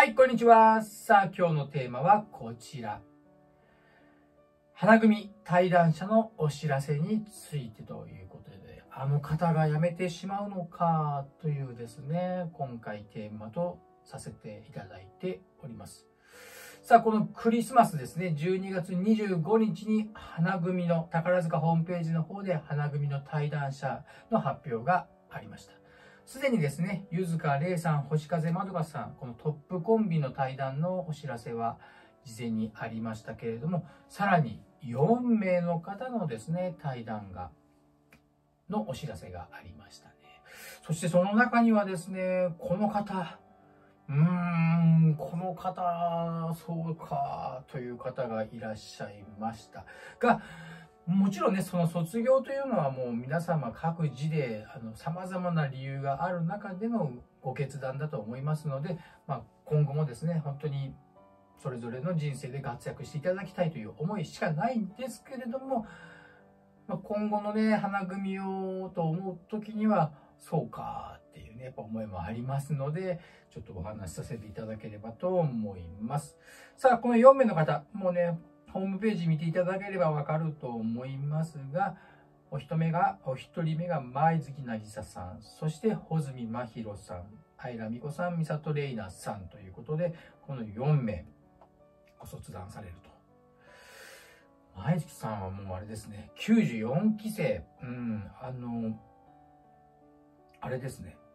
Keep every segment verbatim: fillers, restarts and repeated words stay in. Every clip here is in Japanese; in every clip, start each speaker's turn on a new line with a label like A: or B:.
A: はい、こんにちは。さあ、今日のテーマはこちら。花組対談者のお知らせについてということで、あの方が辞めてしまうのかというですね、今回テーマとさせていただいております。さあ、このクリスマスですね、じゅうにがつにじゅうごにちに花組の宝塚ホームページの方で花組の対談者の発表がありました。すでにですね、ゆずかれいさん、星風まどかさん、このトップコンビの対談のお知らせは事前にありましたけれども、さらによんめいの方のですね、対談が、のお知らせがありましたね。そしてその中にはですね、この方、うーん、この方、そうか、という方がいらっしゃいましたが、もちろんね、その卒業というのはもう皆様各自でさまざまな理由がある中でのご決断だと思いますので、まあ、今後もですね、本当にそれぞれの人生で活躍していただきたいという思いしかないんですけれども、まあ、今後のね、花組をと思う時には、そうかっていうね、やっぱ思いもありますので、ちょっとお話しさせていただければと思います。さあ、このよんめいの方、もうね、ホームページ見ていただければわかると思いますが、お一目が、お一人目が前月渚さん、そして穂積真宙さん、相良美子さん、美里玲奈さんということで、このよんめいご卒団されると。前月さんはもうあれですね、きゅうじゅうよんきせい、うん、あの、あれですね、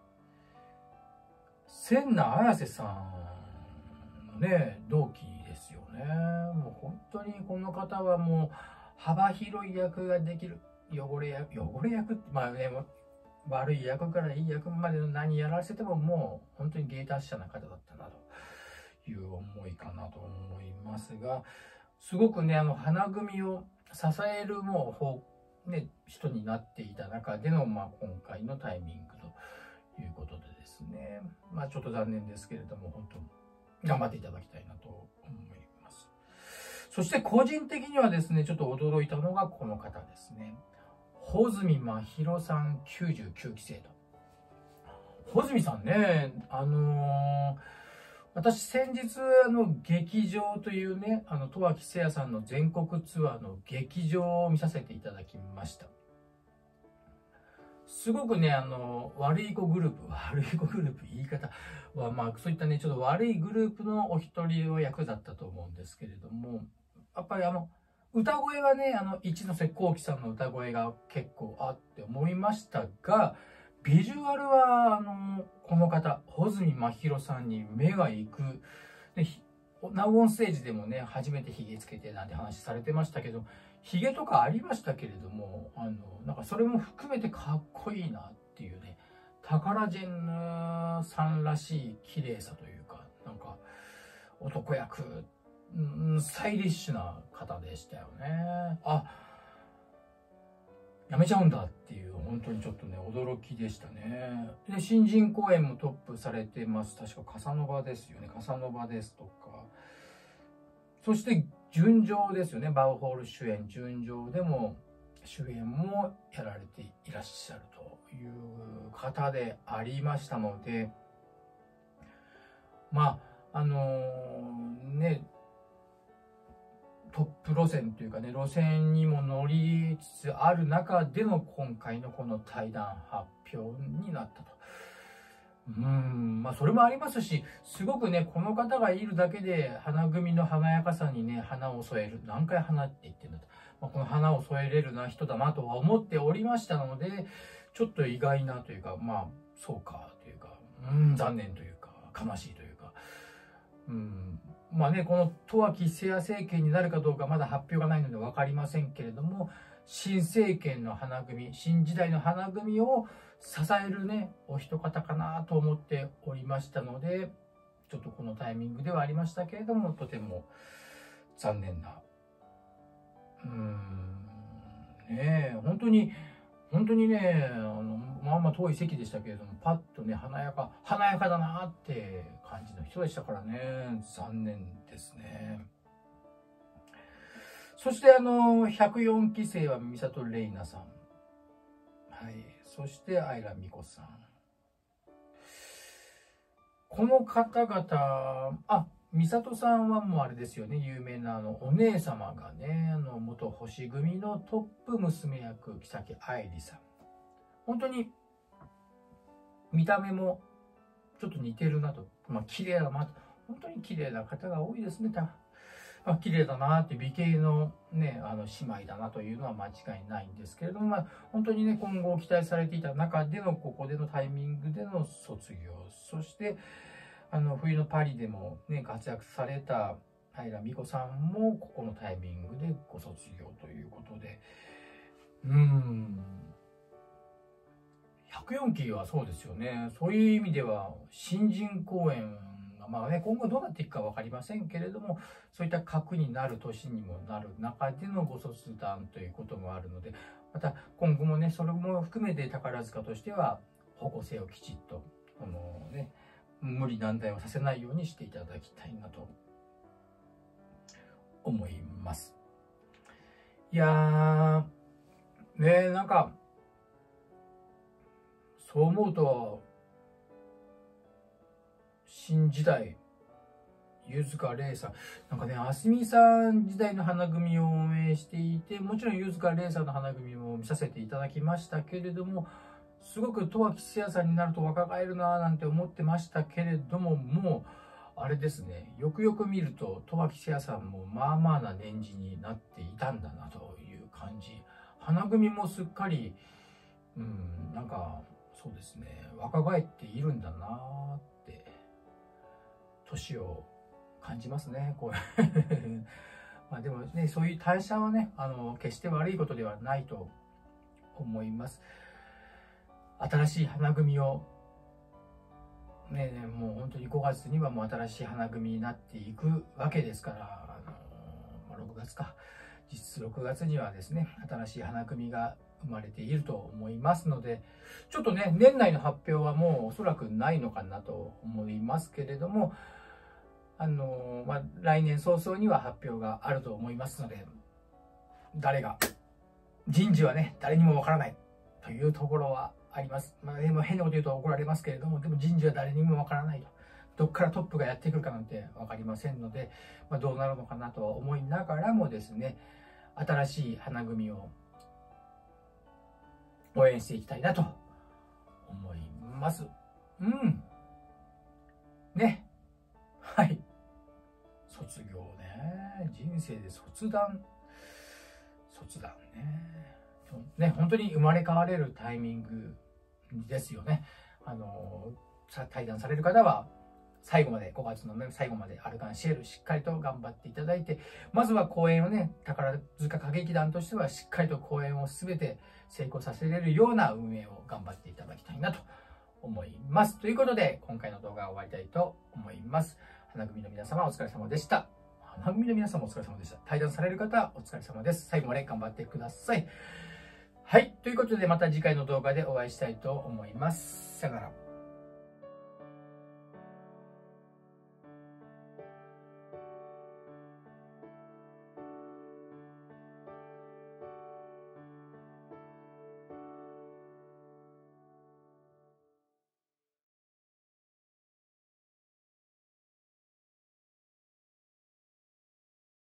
A: 千奈綾瀬さんのね、同期ですよね。もう本当にこの方はもう幅広い役ができる。汚れ役、汚れ役って、まあね、悪い役からいい役までの何やらせてももう本当に芸達者な方だったなという思いかなと思いますが、すごくね、あの、花組を支えるもう、ね、人になっていた中での、まあ今回のタイミングということでですね、まあちょっと残念ですけれども、本当に頑張っていただきたいなと思います。そして個人的にはですね、ちょっと驚いたのがこの方ですね。穂積真宙さんきゅうじゅうきゅうきせいと。穂積さんね、あのー、私先日、あの、劇場というね、あの、十秋せやさんの全国ツアーの劇場を見させていただきました。すごくね、あの、悪い子グループ、悪い子グループ、言い方は、まあ、そういったね、ちょっと悪いグループのお一人の役だったと思うんですけれども、やっぱりあの、歌声はね、あの、一ノ瀬幸喜さんの歌声が結構あって思いましたが、ビジュアルは、あの、この方、穂積真宙さんに目が行く。で、ナウオンステージでもね、初めてヒゲつけてなんて話されてましたけど、ヒゲとかありましたけれども、あの、なんかそれも含めてかっこいいなっていうね、タカラジェンヌさんらしい綺麗さというか、なんか、男役、うん、スタイリッシュな方でしたよね。あ、やめちゃうんだっていう、本当にちょっとね、驚きでしたね。で、新人公演もトップされてます。確かカサノバですよね。カサノバですとか。そして、純情ですよね。バウホール主演、純情でも主演もやられていらっしゃるという方でありましたので、まあ、あのー、ね、トップ路線というかね、路線にも乗りつつある中での今回のこの対談発表になったと。うーん、まあそれもありますし、すごくね、この方がいるだけで花組の華やかさにね、花を添える。何回花って言ってんだと。まあ、この花を添えれるな人だなとは思っておりましたので、ちょっと意外なというか、まあ、そうかというか、うーん、残念というか、悲しいというか、うん、まあね、この十秋せや政権になるかどうかまだ発表がないので分かりませんけれども、新政権の花組、新時代の花組を支えるね、お一方かなと思っておりましたので、ちょっとこのタイミングではありましたけれども、とても残念な。うーん、ねえ、本当に、本当にね、あの、まあまあ遠い席でしたけれども、パッとね、華やか、華やかだなって感じの人でしたからね、残念ですね。そしてあの、ひゃくよんきせいは美里玲奈さん。はい。そして、相良美子さん。 この方々、あ、美里さんはもうあれですよね、有名なあの、お姉様がね、あの、元星組のトップ娘役、木崎愛理さん。本当に、見た目もちょっと似てるなと。まあ、綺麗だなと。本当に綺麗な方が多いですね。まあ、綺麗だなって美形のね、あの姉妹だなというのは間違いないんですけれども、まあ、本当にね、今後期待されていた中での、ここでのタイミングでの卒業、そして、あの、冬のパリでもね、活躍された平美子さんも、ここのタイミングでご卒業ということで、うーん、ひゃくよんきはそうですよね。そういう意味では、新人公演が、まあね、今後どうなっていくか分かりませんけれども、そういった核になる年にもなる中でのご卒団ということもあるので、また今後もね、それも含めて宝塚としては、方向性をきちっと、このね、無理難題をさせないようにしていただきたいなと思います。いやー、ね、なんか、そう思うと、新時代、柚塚玲さん、なんかね、あすみさん時代の花組を応援していて、もちろん柚塚玲さんの花組も見させていただきましたけれども、すごく十秋せやさんになると若返るなぁなんて思ってましたけれども、もう、あれですね、よくよく見ると、十秋せやさんもまあまあな年次になっていたんだなという感じ。花組もすっかり、うん、なんか、そうですね、若返っているんだなぁって、年を感じますね、これ。まあでもね、そういう代謝はね、あの、決して悪いことではないと思います。新しい花組を、ね、ね、もう本当にごがつにはもう新しい花組になっていくわけですから、あのまあ、ろくがつか、実質ろくがつにはですね、新しい花組が生まれていると思いますので、ちょっとね、年内の発表はもうおそらくないのかなと思いますけれども、あのまあ、来年早々には発表があると思いますので、誰が、人事はね、誰にもわからないというところはあります。まあ、でも変なこと言うと怒られますけれども、でも人事は誰にもわからないと。どっからトップがやってくるかなんてわかりませんので、まあ、どうなるのかなとは思いながらもですね、新しい花組を応援していきたいなと思います。うん。ね。はい。卒業ね。人生で卒団。卒団ね。ね、本当に生まれ変われるタイミングですよね。あの、対談される方は、最後まで、ごがつの、ね、最後までアルカンシエルしっかりと頑張っていただいて、まずは公演をね、宝塚歌劇団としてはしっかりと公演を全て成功させれるような運営を頑張っていただきたいなと思います。ということで、今回の動画は終わりたいと思います。花組の皆様お疲れ様でした。花組の皆様お疲れ様でした。対談される方お疲れ様です。最後まで頑張ってください。はい。ということで、また次回の動画でお会いしたいと思います。さよなら。